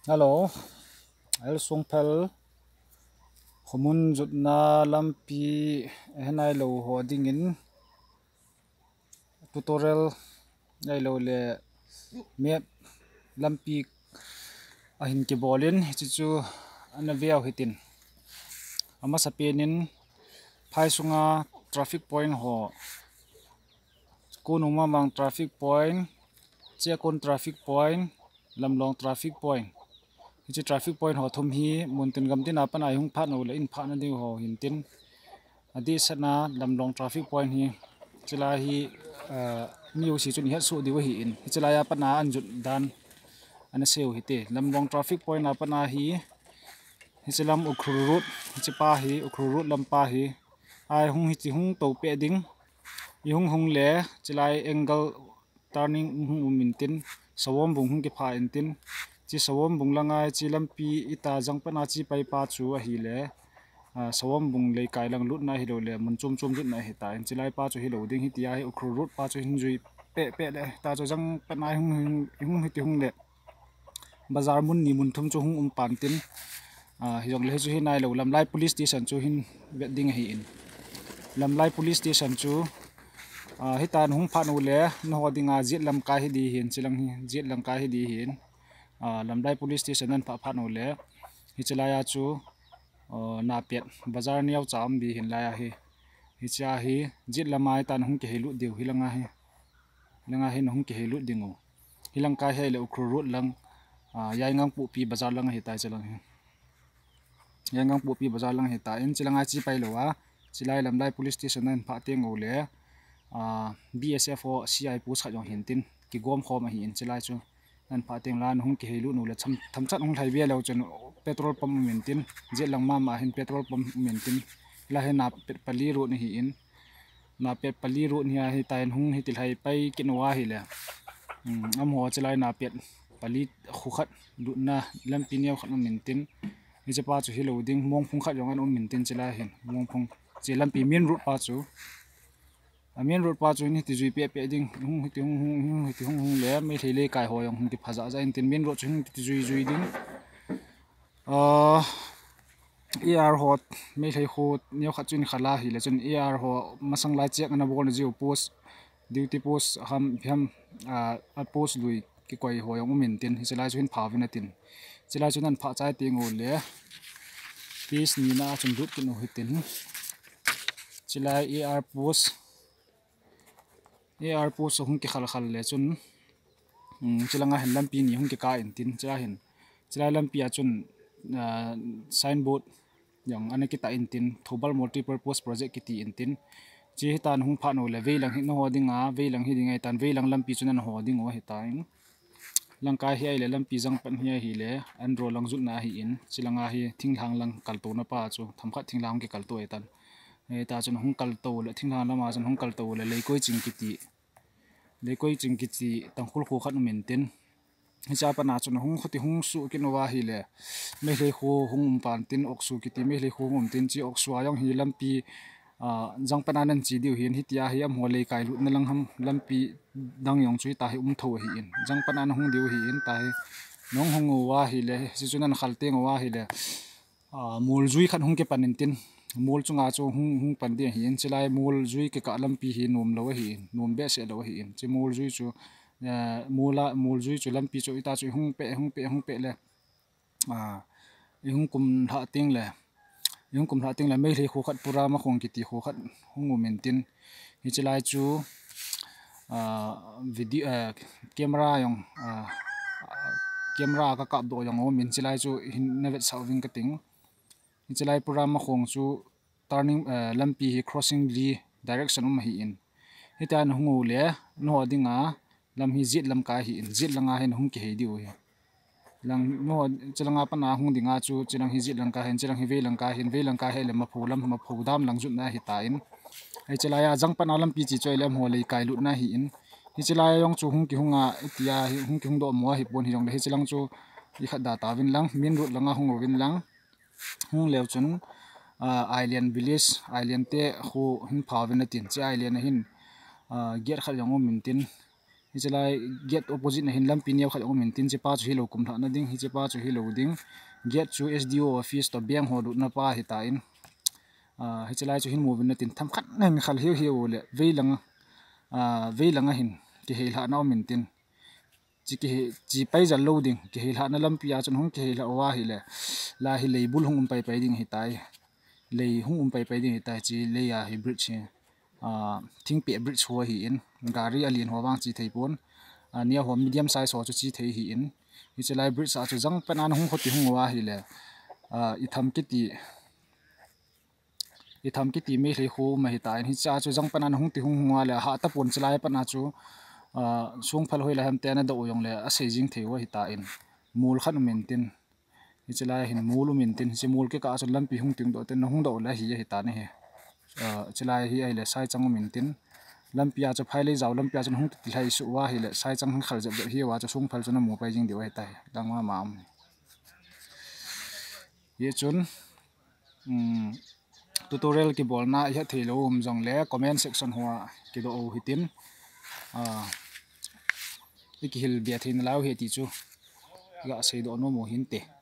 Hello, L.Songphel, Humun Jutna Lampi Henai Lo Hoding in tutorial Nilo Le Map Lampi Ahin Kibolin, Hitu Anavia Hitin. Amasapianin Paisunga traffic point ho Kunuma Mang traffic point, Chiakon traffic point, Lamlong traffic point. Hitu traffic point ho thum hi Muntin Gamtin Apan Ayung Pan Ola in Pan ho Hintin. Adi sana lamlong traffic point hi chila hi niu si chun hi su diwa hi in chila ya pana anjut dan ana seu hi te lamlong traffic point na pana hi chilam ukhru road chipa hi ukhru road lampa hi ai hung hi chi hung to pe ding i hung hung le chilai angle turning hung mintin sawom bung hung ke pha intin chi sawom bung langai chi lampi ita jang pana chi pai pa chu a hi le sawam bung lei kai lang lut na hi lo le mun chum chum lut na hi ta in chilai pa chu hi lo ding hi tia hi ukhru rut pa chu hin jui pe pe le ta chu jang panai hung hi ti hung le bazar mun ni mun thum chu hung pan tin hi jong le chu hi nai lo lam lai police station chu hin ve ding hi in lam lai police station chu hi tan hung phan u le no hodinga jit lam ka hi di hin chilang hi jit lam ka hi di hin lam lai police station an phan u le hi chilaya chu na pet bazar niaw cham bi hin la ya hi cha hi jit lamai tan hung ke helu deu hilanga hi hung ke helu dingu hilang ka he le ukhru rut lang yai ngang pu pi bazar lang hi tai chalang hi yai ngang pu pi bazar lang hi ta in chilanga chi pai lo wa chilai lamlai police station an pha teng o le BSF o CI post kha jong hin tin ki gom khom hi in chilai chu nan pha teng lan hung ke helu nu le tham chat hung thai bia lo chen petrol pump min tin je lang ma hin petrol pump min tin la he na pet pali ro ni hi in na pet pali ro ni hi tain hung hi til hai pai kinwa hi le am ho chalai na pet pali khu khat du na lam piniaw khat min tin ni che pa chu hi lo ding mong phung khat yong an min tin chalai hin mong phung che lam pi min ro pa chu main road pa chu ni ti jui pe pe ding hung hung le me thele kai ho yong ti phaja za in tin main road chu ti jui ding ER hot me thei hot neu kha chun khala hi le chun ER ho masang lai chek na bol jiu post duty post ham a post lui ki koi ho yong min tin hi chalai chu hin pha vin tin chalai chu nan pha chai ting o le peace ni na chun dut kin ho hitin chalai ER post hung ki khal le chun chilanga hen lampi ni hung ki ka in tin cha hin chilai lampi a chun signboard yang ane kita in tin thobal multi-purpose project kiti in tin chi tan hung pha no le ve lang hi no hodinga ve lang hi dingai tan ve lang lampi chunan hoding o hetain langka hi ai le lampi jang pan hi le an ro lang zut na hi in chilanga hi thinglang lang kalto na pa chu thamkha thinglang ki kalto etan ta chun hung kalto le thinglang lama chun hung kalto le leikoi chingkiti tangkhul khu khat min tin cha pa na chun hung khuti hung su ki no wa hi le me hlei khu hung pan tin oksu kiti me hlei khu ngum tin chi oksu ayong hi lampi jang pananan chi diu hin hitia hi am holei kai lu na lang ham lampi dang yong chui ta hi tho hi in jang panan hung diu hi in ta hi nong hung wa hi le si chunan khalte wa hi le mul zui khat hung ke panin tin mul chunga chu hung pan dia hi in chilai mul zui ke ka lampi hi nom lo hi nom be se lo hi in chi mul zui chu mul zui chu lampi chu ita chu hung pe le i hung kum ha ting le yung kum thla ting la mai hlei khu khat pura ma khong ki ti khu khat hung min tin hi chalai chu video camera yong camera ka kap do yong o min chalai chu hin navet solving ka ting hi chalai pura ma khong chu turning lampi hi crossing li direction hi in hi tan hung le no dinga lam hi zit lam ka hi in zit langa hin hung ki he di o hi lang no chalanga pa na hung dinga chu chilang hi zit lang ka hen chilang hi ve lang ka he le ma phu dam lang jut na hi ta in ai chalaya jang pa na lam pi chi choi lam ho le kai lut na hi in hi chalaya yong chu hung ki hunga itia hung ki hung do mo hi pon hi jong le hi chilang chu i khat da ta win lang min rut langa hung win lang hung lew chun island village island te khu hin pha win tin chi island hin ger khal yong min tin hi chalai gate opposite na hin lampi niaw khat ong min tin che pa chu hi lo kum thla na ding hi che pa chu hi lo ding gate chu SDO office to bank ho du na pa hi ta in hi chalai chu hin movin na tin tham khat na khal hiu hiu le veilanga hin ki hei hla na min tin chi pai zal loading ki hei hla na lampi a chun hong ki hei hla wa hi le la hi leibul hong pai pai ding hi tai lei hong pai pai ding hi tai chi le ya hi bridge hi thing pe bridge ho hi in gari alin ho wang chi thei pon ania ho medium size ho chu chi thei hi in hi chalai bridge a chu jang panan hong khoti hong wa hi le i tham ki ti me hle kho ma hi ta hi cha chu jang panan hong ti hong wa le ha ta pon chalai pana chu L.Songphel hoi la ham te na do yong le a seijing thei wa hi ta in mul khan min tin hi chalai hin mul min tin si mul ke ka chu lampi hong ting do ten hong do la hi ta ne he chalai hi ai le sai chang min tin lampia chu phai le jaw lampia chu hong ti lai su wa hi le sai chang khal jab hi wa chu L.Songphel chu na mu pai jing de wa hi ta dang ma am ye chun tutorial ki bolna ya thelo jong le comment section huwa ki do hitin ikihil bia thin lau he ti chu ga sei do no mo hin te